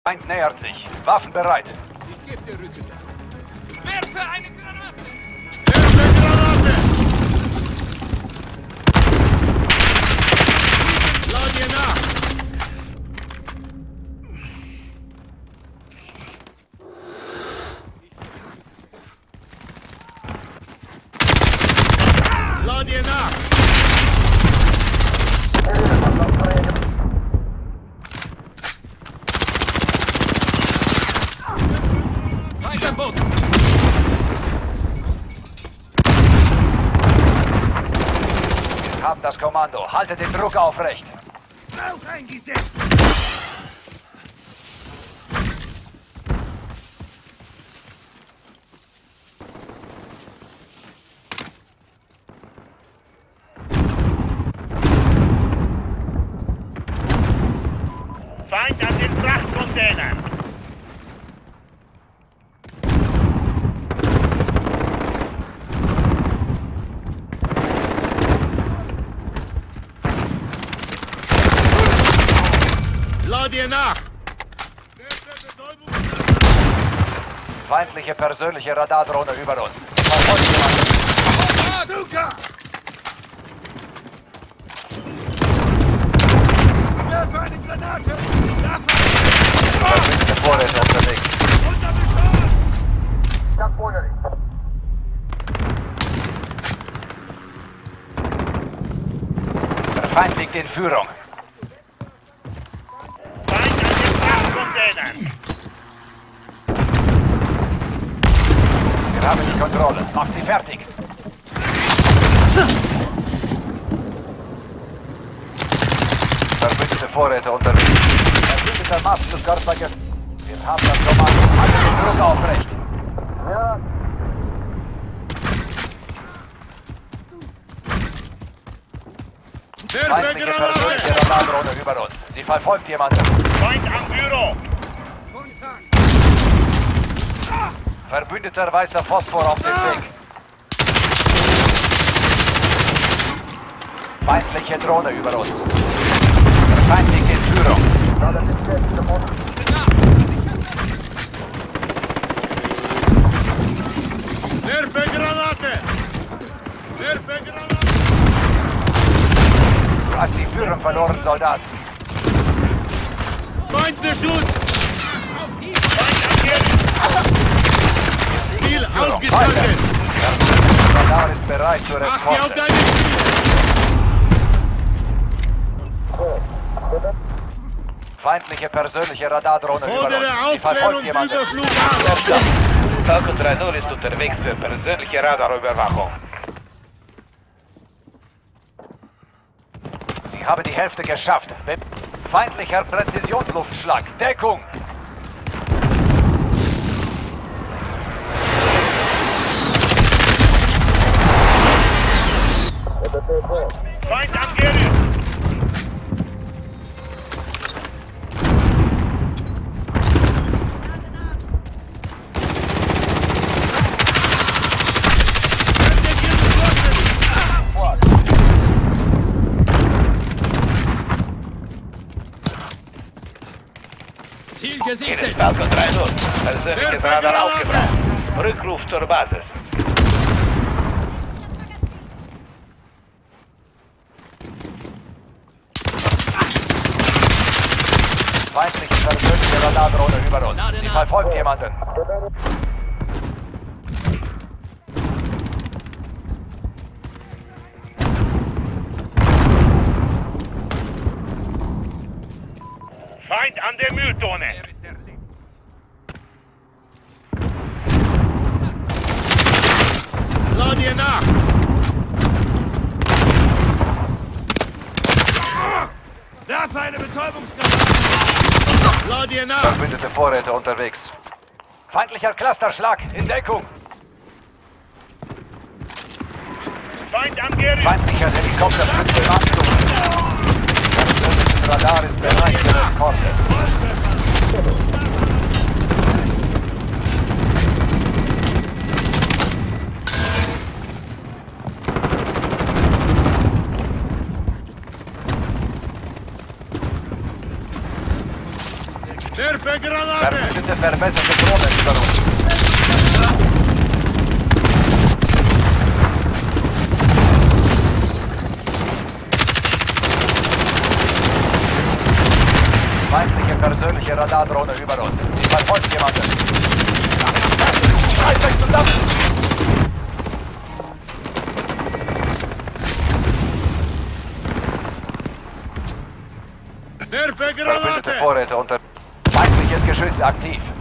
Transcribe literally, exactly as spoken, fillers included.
Feind nähert sich. Waffen bereit. Ich gebe dir Rückendeckung. Werfe eine Granate! Werfe Granate! Lad ihr nach! Lad ihr nach! Weiter Boot! Wir haben das Kommando. Haltet den Druck aufrecht. Rauch eingesetzt! Feind an den Frachtcontainern! Lad ihr nach! Feindliche persönliche Radardrohne über uns. Verfolgt jemanden. Bazooka! Werfe eine Granate! Waffe! Verbündete Vorräte unterwegs. Unter Beschuss! Der Feind liegt in Führung. Feind an den Frachtcontainern! Wir haben die Kontrolle. Macht sie fertig. Verbündete Vorräte unterwegs. Verbündeter Marschflugkörper vergessen. Wir haben das Kommando. Haltet den Druck aufrecht. Ja. Werfe Feindliche persönliche Granate! Radardrohne über uns. Sie verfolgt jemanden. Feind am Büro! Kontakt! Verbündeter weißer Phosphor auf dem Weg. Feindliche Drohne über uns. Der Feind liegt in Führung. Werfe Granate! Werfe Granate! Du hast die Führung verloren, Soldat. Feindbeschuss! Feind am Ziel Führung. ausgeschaltet! Der Radar ist bereit zur Achte auf Eskorte. deine Ziele! Feindliche persönliche Radardrohne über Fordere uns. Sie verfolgt jemanden. Aufklärungsüberflug an! Falcon drei null ist unterwegs für persönliche Radarüberwachung. Sie haben die Hälfte geschafft. Mit feindlicher Präzisionsluftschlag. Deckung! Feind am Gerät! Ziel Hier ist gesichtet! Falcon drei null. Persönliches Radar aufgebraucht. Rückruf zur Basis. Feindliche persönliche Radardrohne über uns. Sie verfolgt jemanden. Feind an der Mülltonne! Lad ihr nach! Werfe eine Betäubungsgranate! Lad ihr nach! Verbündete Vorräte unterwegs. Feindlicher Clusterschlag in Deckung. Feind am Gerät! Feindlicher Helikopter schützt im Anflug. Das Radar ist bereit für Eskorte. Werfe Granate! Granate! Verbündete verbesserte Drohnen über uns. Feindliche persönliche Radardrohne über uns. Sie verfolgt jemanden. Reißt euch zusammen! Werfe Verbündete Granate! Vorräte unter... Feindliches Geschütz aktiv.